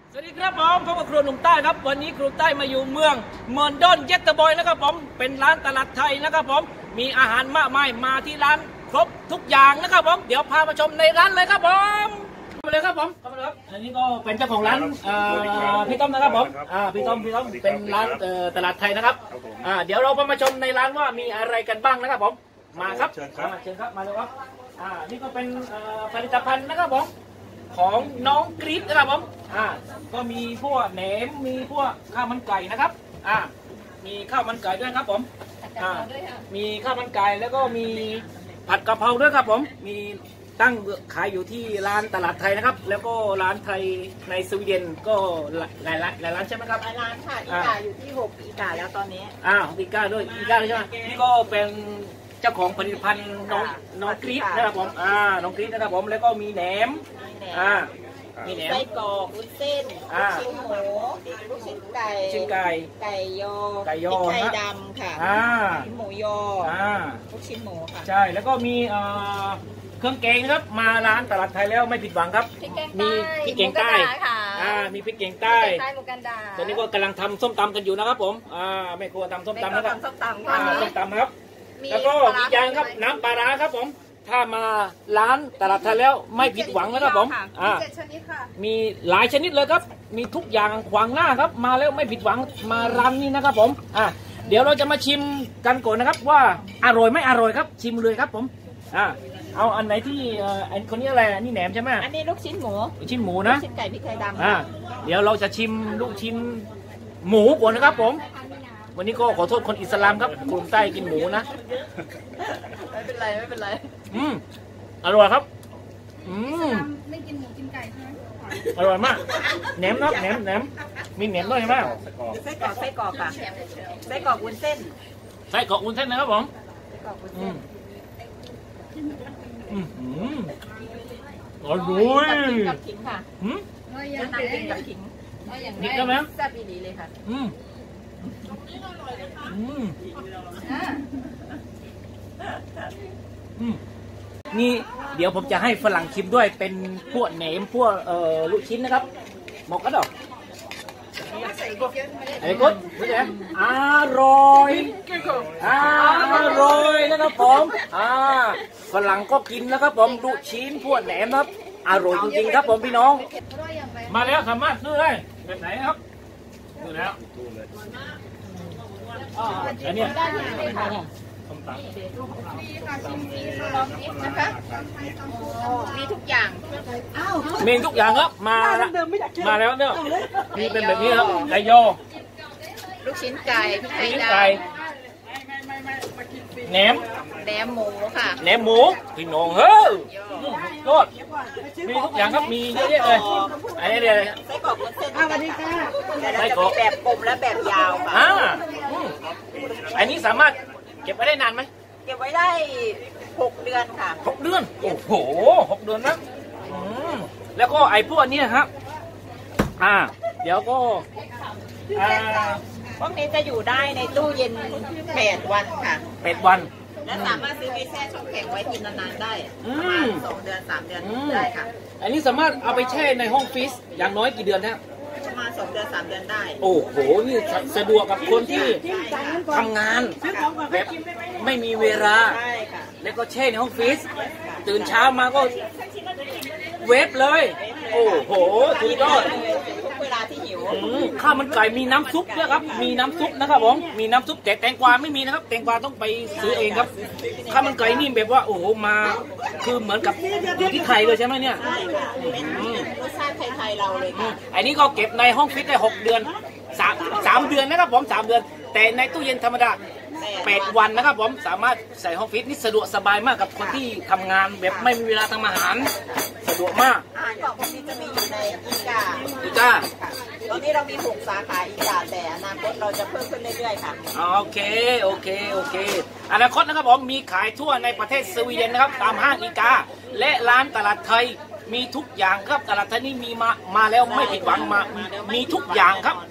สวัสดีครับผมพบกับครัวหนุ่มใต้ครับวันนี้ครัวใต้มาอยู่เมืองเมอนดอนเยตเตอร์บอยนะครับผมเป็นร้านตลาดไทยนะครับผมมีอาหารมากมายมาที่ร้านครบทุกอย่างนะครับผมเดี๋ยวพามาชมในร้านเลยครับผมมาเลยครับผมเข้ามาเลยครับอันนี้ก็เป็นเจ้าของร้านพี่ต้อมนะครับผมพี่ต้อมเป็นร้านตลาดไทยนะครับเดี๋ยวเรามาชมในร้านว่ามีอะไรกันบ้างนะครับผมมาครับเชิญครับมาเลยครับนี่ก็เป็นผลิตภัณฑ์นะครับผมของน้องกรี๊ดนะครับผมก็มีพวกแหนมมีพวกข้าวมันไก่นะครับมีข้าวมันไก่ด้วยครับผมมีข้าวมันไก่แล้วก็มีผัดกะเพราด้วยครับผมมีตั้งขายอยู่ที่ร้านตลาดไทยนะครับแล้วก็ร้านไทยในสวีเดนก็หลายร้านใช่ไหมครับหลายร้านค่ะอีกาอยู่ที่6อีกาแล้วตอนนี้อีกาด้วยอีกาใช่ไหมนี่ก็เป็นเจ้าของผลิตภัณฑ์น้องกรี๊ดนะครับผมน้องกรี๊ดนะครับผมแล้วก็มีแหนมมีแหนมไส้กรอกวุ้นเส้นลูกชิ้นหมูลูกชิ้นไก่ไก่ยอไก่ดำค่ะชิ้นหมูยอลูกชิ้นหมูค่ะใช่แล้วก็มีเครื่องแกงนะครับมาร้านตลาดไทยแล้วไม่ผิดหวังครับมีพริกแกงใต้มีพริกแกงใต้ตอนนี้ก็กำลังทำส้มตำกันอยู่นะครับผมแม่ครัวทำส้มตำนะครับส้มตำครับแล้วก็อีกอย่างครับน้ำปลาร้าครับผมถ้ามาร้านตลาดไทยแล้วไม่ผิดหวังนะครับผมมีหลายชนิดเลยครับมีทุกอย่างขวางหน้าครับมาแล้วไม่ผิดหวังมาร้านนี้นะครับผมเดี๋ยวเราจะมาชิมกันก่อนนะครับว่าอร่อยไม่อร่อยครับชิมเลยครับผมเอาอันไหนที่อันคนนี้อะไรนี่แหนมใช่ไหมอันนี้ลูกชิ้นหมูนะลูกชิ้นไก่พริกไทยดำเดี๋ยวเราจะชิมลูกชิ้นหมูก่อนนะครับผมวันนี้ก็ขอโทษคนอิสลามครับกลุ่มใต้กินหมูนะไม่เป็นไรอร่อยครับไม่กินหมูกินไก่ใช่ไหมอร่อยมากแหนมครับแหนมมีแหนมด้วยใช่ไหมไส้กรอกค่ะไส้กรอกวุ้นเส้นนะครับผมไส้กรอกวุ้นเส้นอร่อยกับขิงค่ะน้ำจิ้มกับขิงนี่ได้ไหมแซ่บดีเลยค่ะนี่เดี๋ยวผมจะให้ฝรั่งชิมด้วยเป็นพวกแหนมพวกลูกชิ้นนะครับหมกกระดอกไอ้กุ๊ดอร่อยนะครับผมฝรั่งก็กินนะครับผมลูกชิ้นพวกแหนมครับอร่อยจริงๆครับผมพี่น้องมาแล้วสามารถซื้อได้แบบไหนครับซื้อแล้วอันนี้มีทุกอย่างครับมาแล้วเนี่ยมีเป็นแบบนี้ครับไก่ยอลูกชิ้นไก่พริกไทยแหนมหมูค่ะแหนมหมูพี่น้องเฮ้ยโคตรมีทุกอย่างครับมีเยอะแยะเลยอันนี้เลยไส้กรอกวุ้นเส้นวันนี้ค่ะไส้กรอกแบบกลมและแบบยาวค่ะอันนี้สามารถเก็บไว้ได้นานไหมเก็บไว้ได้6 เดือนค่ะ 6 เดือนโอ้โห6 เดือนนะแล้วก็ไอ้พวกนี้ครับเดี๋ยวก็พวกนี้จะอยู่ได้ในตู้เย็น8 วันค่ะ 8 วันและสามารถซื้อไปแช่ช่องแข็งไว้กินนานๆได้ประมาณ2 เดือน 3 เดือนได้ค่ะอันนี้สามารถเอาไปแช่ในห้องฟรีซอย่างน้อยกี่เดือนครับประมาณ2 เดือน 3 เดือนได้โอ้โหนี่สะดวกกับคนที่ทำงานแบบไม่มีเวลาแล้วก็แช่ในห้องฟรีซตื่นเช้ามาก็เวฟเลยโอ้โหสุดยอดเวลาที่หิวข้าวมันไก่มีน้ำซุปด้วยครับมีน้ำซุปนะครับผมมีน้ำซุปแต่แตงกวาไม่มีนะครับแตงกวาต้องไปซื้อเองครับข้าวมันไก่นี่แบบว่าโอ้โหมาคือเหมือนกับอยู่ที่ไทยเลยใช่ไหมเนี่ยรสชาติไทยๆเราเลยค่ะอันนี้ก็เก็บในห้องฟิตได้6 เดือน3 เดือนนะครับผม3 เดือนแต่ในตู้เย็นธรรมดา8 วันนะครับผมสามารถใส่ห้องฟิตนี่สะดวกสบายมากกับคนที่ทำงานแบบไม่มีเวลาทำอาหารสะดวกมากอาหารกล่องพวกนี้จะมีอยู่ในอีกาตอนนี้เรามี6 สาขาอีกาแต่อนาคตเราจะเพิ่มขึ้นเรื่อยๆค่ะโอเคอนาคตนะครับผมมีขายทั่วในประเทศสวีเดนนะครับตามห้างอีกาและร้านตลาดไทยมีทุกอย่างครับตลาดไทยนี่มีมาแล้วไม่ผิดหวังมีทุกอย่างครับ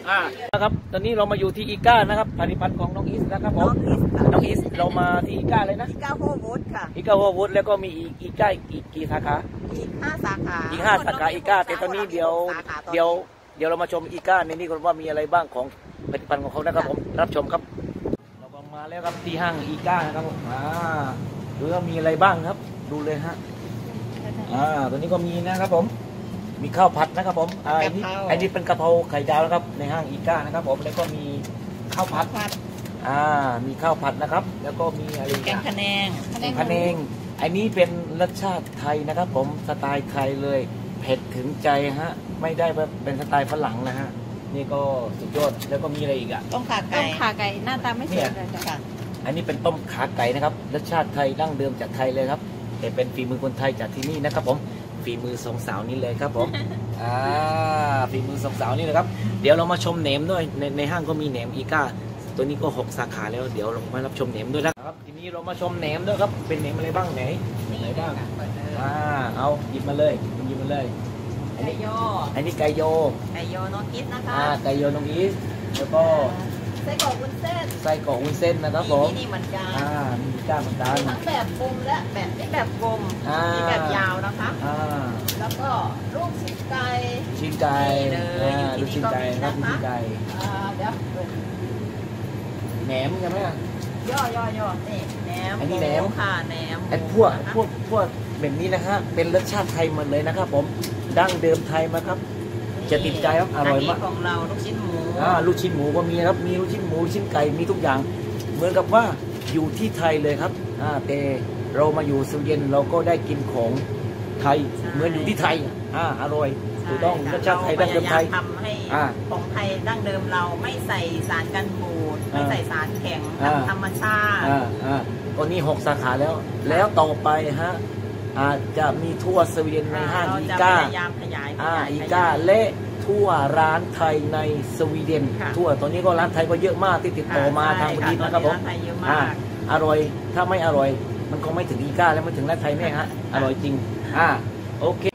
นะครับตอนนี้เรามาอยู่ที่อีก้านะครับผลิตภัณฑ์ของน้องอีสนะครับผมน้องอีสเรามาที่อีก้าเลยนะอีก้าโฮวูดค่ะอีก้าโฮวูดแล้วก็มีอีก้าอีกกี่สาขาอีก5 สาขาอีก5 สาขาอีก้าแต่ตอนนี้เดี๋ยวเรามาชมอีก้าในนี้กันว่ามีอะไรบ้างของผลิตภัณฑ์ของเขานะครับผมรับชมครับเราก็มาแล้วครับที่ห้างอีก้านะครับผมดูว่ามีอะไรบ้างครับดูเลยฮะตัวนี้ก็มีนะครับผมมีข้าวผัดนะครับผมอันนี้เป็นกะเพราไข่ดาวนะครับในห้างอีก้านะครับผมแล้วก็มีข้าวผัดมีข้าวผัดนะครับแล้วก็มีอะไรแกงพะแนงอันนี้เป็นรสชาติไทยนะครับผมสไตล์ไทยเลยเผ็ดถึงใจฮะไม่ได้แบบเป็นสไตล์ฝรั่งนะฮะนี่ก็สุดยอดแล้วก็มีอะไรอีกต้มขาไก่หน้าตาไม่สวยเลยค่ะอันนี้เป็นต้มขาไก่นะครับรสชาติไทยดั้งเดิมจากไทยเลยครับแต่เป็นฝีมือคนไทยจากที่นี่นะครับผมฝีมือ2 สาวนี้เลยครับผมฝีมือ2 สาวนี่นะครับเดี๋ยวเรามาชมเนมด้วยในห้างก็มีเนมอีก้าตัวนี้ก็6 สาขาแล้วเดี๋ยวเรามารับชมเนมด้วยนะครับทีนี้เรามาชมเนมด้วยครับเป็นเนมอะไรบ้างไหนอะไรบ้างเอาหยิบมาเลยไก่โยอันนี้ไก่โยน้องอีสนะคะไก่โยน้องอีสแล้วก็ไส้กรอกวุ้นเส้นนะครับผมนี่เหมือนกันมีก้าเหมือนกันทั้งแบบกลมและแบบกลมมีแบบยาวนะคะแล้วก็ลูกชิ้นไก่เลยลูกชิ้นไก่ครับลูกชิ้นไก่เดี๋ยวแหนมใช่ไหมย่อนี่แหนมอันนี้แหนมค่ะแหนมไอ้พวกแบบนี้นะฮะเป็นรสชาติไทยหมดเลยนะครับผมดั้งเดิมไทยมาครับจะติดใจครับอร่อยมากของเราลูกชิ้นหมูลูกชิ้นหมูก็มีครับมีลูกชิ้นหมูชิ้นไก่มีทุกอย่างเหมือนกับว่าอยู่ที่ไทยเลยครับแต่เรามาอยู่สวีเดนเราก็ได้กินของไทยเหมือนอยู่ที่ไทยอร่อยถูกต้องรสชาติไทยดั้งเดิมไทยทำให้ของไทยดั้งเดิมเราไม่ใส่สารกันบูดไม่ใส่สารแข็งธรรมชาติตอนนี้6 สาขาแล้วต่อไปฮะอาจจะมีทั่วสวีเดนในห้างอีก้าอีก้าและทั่วร้านไทยในสวีเดนทั่วตอนนี้ก็ร้านไทยก็เยอะมากที่ติดต่อมาทางประเทศนะครับผมอร่อยถ้าไม่อร่อยมันคงไม่ถึงอีก้าแล้วไม่ถึงร้านไทยแน่ฮะอร่อยจริงโอเค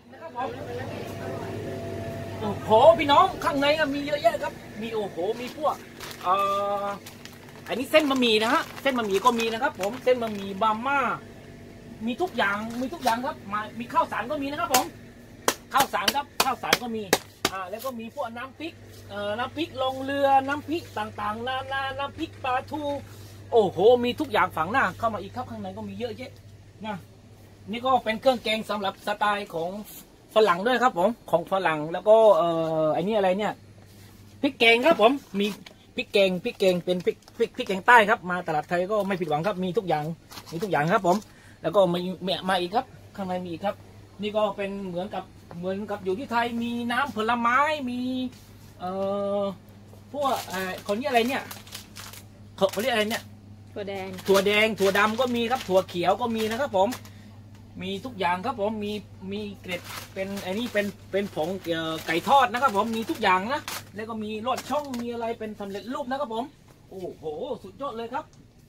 โอ้โหพี่น้องข้างในมีเยอะแยะครับมีมีพวกอันนี้เส้นบะหมี่นะฮะเส้นบะหมี่ก็มีนะครับผมเส้นบะหมี่บาม่ามีทุกอย่างครับมีข้าวสารก็มีนะครับผมข้าวสารครับข้าวสารก็มีแล้วก็มีพวกน้ำพริกลงเรือน้ำพริกต่างๆน้ำพริกปลาทูโอ้โหมีทุกอย่างฝังหน้าเข้ามาอีกครับข้างในก็มีเยอะแยะนะนี่ก็เป็นเครื่องแกงสำหรับสไตล์ของฝรั่งด้วยครับผมของฝรั่งแล้วก็ไอ้นี่อะไรเนี่ยพริกแกงครับผมมีพริกแกงเป็นพริกแกงใต้ครับมาตลาดไทยก็ไม่ผิดหวังครับมีทุกอย่างครับผมแล้วก็มาอีกครับข้างในมีอีกครับนี่ก็เป็นเหมือนกับอยู่ที่ไทยมีน้ำผลไม้มีพวกคนนี้อะไรเนี่ยเขาเรียกอะไรเนี่ยถั่วแดงถั่วดำก็มีครับถั่วเขียวก็มีนะครับผมมีทุกอย่างครับผมมีเกล็ดเป็นอันนี้เป็นผงไก่ทอดนะครับผมมีทุกอย่างนะแล้วก็มีรสช่องมีอะไรเป็นสำเร็จรูปนะครับผมโอ้โหสุดยอดเลยครับ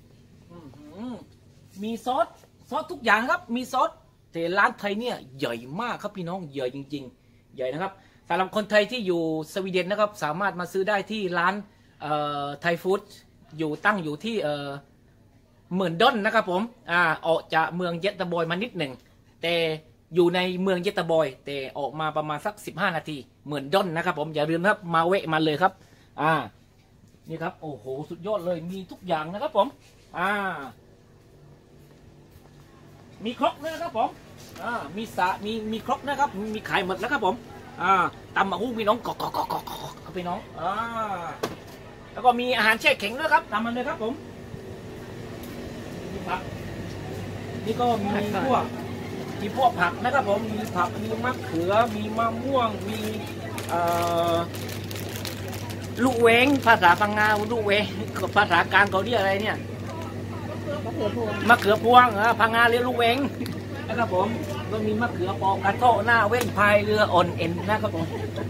มีซอสทุกอย่างครับมีซอสแต่ร้านไทยเนี่ยใหญ่มากครับพี่น้องใหญ่จริงๆใหญ่นะครับสำหรับคนไทยที่อยู่สวีเดนนะครับสามารถมาซื้อได้ที่ร้านไทยฟู้ดตั้งอยู่ที่เหมือนด้นนะครับผมออกจากเมืองเยตบอยมานิดหนึ่งแต่อยู่ในเมืองเยตบอยแต่ออกมาประมาณสัก15 นาทีเหมือนด้นนะครับผมอย่าลืมครับมาแวะมาเลยครับนี่ครับโอ้โหสุดยอดเลยมีทุกอย่างนะครับผมมีครกด้วยนะครับผมมีครกนะครับมีขายหมดแล้วครับผมตำมะฮุ่งพี่น้องกอกพี่น้องแล้วก็มีอาหารแช่แข็งด้วยครับตามมาเลยครับผมมีผักนี่ก็มีพวกผักนะครับผมมีผักมีมะเขือมีมะม่วงมีลูกเวงภาษาพังงาลูกเวงภาษากลางเขาเรียกอะไรเนี่ยมะเขือพวงพังงาเรียกลูกเวงนะครับผมก็มีมะเขือปอกกระโถหน้าเว้นพายเรืออ่อนเอ็นนะครับผม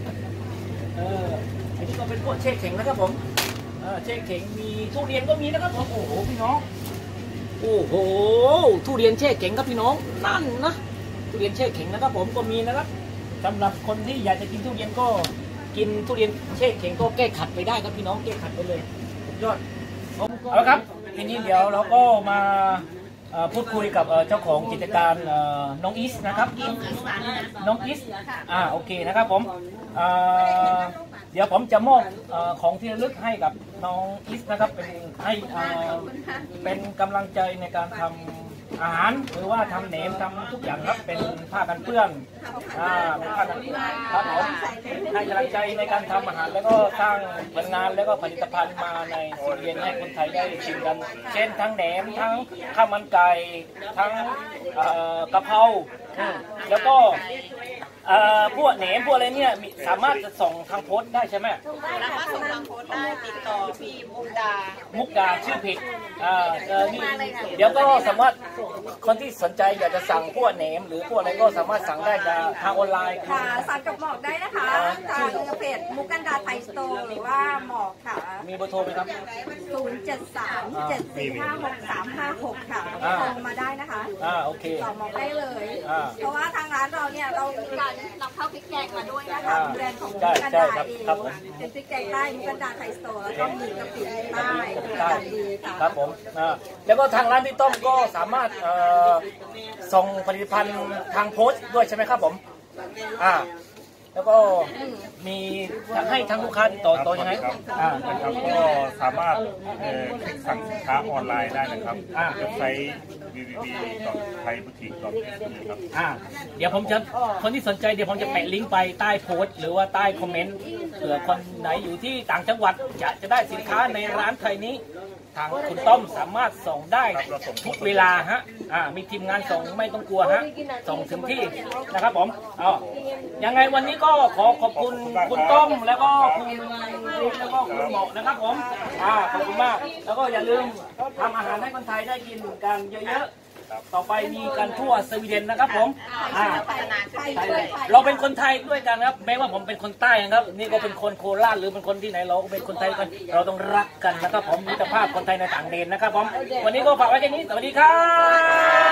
อันนี้ก็เป็นพวกเช่แข็งนะครับผมเช่แข็งมีทุเรียนก็มีนะครับผมโอ้โหพี่น้องโอ้โหทุเรียนเช่แข็งครับพี่น้องนั่นนะทุเรียนเช่แข็งนะครับผมก็มีนะครับสำหรับคนที่อยากจะกินทุเรียนก็กินทุเรียนแช่แข็งก็แก้ขัดไปได้ครับพี่น้องแก้ขัดไปเลยสุดยอดเอาละครับทีนี้เดี๋ยวเราก็มาพูดคุยกับเจ้าของกิจการน้องอีสนะครับน้องอีสโอเคนะครับผมเดี๋ยวผมจะมอบของที่ระลึกให้กับน้องอีสนะครับเป็นกำลังใจในการทำอาหารหรือว่าทำแหนมทำทุกอย่างครับเป็นผ้ากันเปื้อนเป็นผ้ากันครับผมให้กำลังใจในการทำอาหารแล้วก็สร้างผลงานแล้วก็ผลิตภัณฑ์มาในสวีเดนให้คนไทยได้ชิมกันเช่นทั้งแหนมทั้งข้าวมันไก่ทั้งกะเพราแล้วก็พวกแหนมพวกอะไรเนี่ยสามารถจะส่งทางโพสต์ได้ใช่ไหมสามารถส่งทางโพสต์ได้ติดต่อพี่มุกดาชื่อเพจเดี๋ยวก็สามารถคนที่สนใจอยากจะสั่งพวกแหนมหรือพวกอะไรก็สามารถสั่งได้ทางออนไลน์ค่ะสั่งกับหมอกได้นะคะทางเพจมุกกันดาไทยสโตร์หรือว่าหมอกค่ะมีเบอร์โทรไหมครับ 073745635ค่ะโทรมาได้นะคะโอเคต่อหมอกได้เลยเพราะว่าทางร้านเราเนี่ยเราการนำเข้าพริกแกงมาด้วยนะคะแบรนด์ของมุกกันดาเองเป็นพริกแกงใต้มุกกันดาไทยสโตร์แล้วก็มีกะปิใต้ดีค่ะครับผมแล้วก็ทางร้านพี่ต้อมก็สามารถส่งผลิตภัณฑ์ทางโพสต์ด้วยใช่ไหมครับผมแล้วก็มีให้ทางลูกค้าติดต่อยังไงนะครับก็สามารถสั่งสินค้าออนไลน์ได้นะครับเว็บไซต์ www.thaiboutique.com ครับเดี๋ยวผมจะคนที่สนใจเดี๋ยวผมจะแปะลิงก์ไปใต้โพสต์หรือว่าใต้คอมเมนต์เผื่อคนไหนอยู่ที่ต่างจังหวัดจะได้สินค้าในร้านไทยนี้ทางคุณต้อมสามารถส่งได้ทุกเวลาฮะมีทีมงานส่งไม่ต้องกลัวฮะส่งถึงที่นะครับผมยังไงวันนี้ก็ขอขอบคุณคุณต้อมแล้วก็คุณแล้วก็คุณหมอกนะครับผมขอบคุณมากแล้วก็อย่าลืมทำอาหารให้คนไทยได้กินกันเยอะๆต่อไปมีกันทั่วสวีเดนนะครับผมเราเป็นคนไทยด้วยกันครับแม้ว่าผมเป็นคนใต้นะครับนี่ก็เป็นคนโคราชหรือเป็นคนที่ไหนเราก็เป็นคนไทยกันเราต้องรักกันนะครับผมมิตรภาพคนไทยในต่างแดนนะครับผมวันนี้ก็ฝากไว้แค่นี้สวัสดีครับ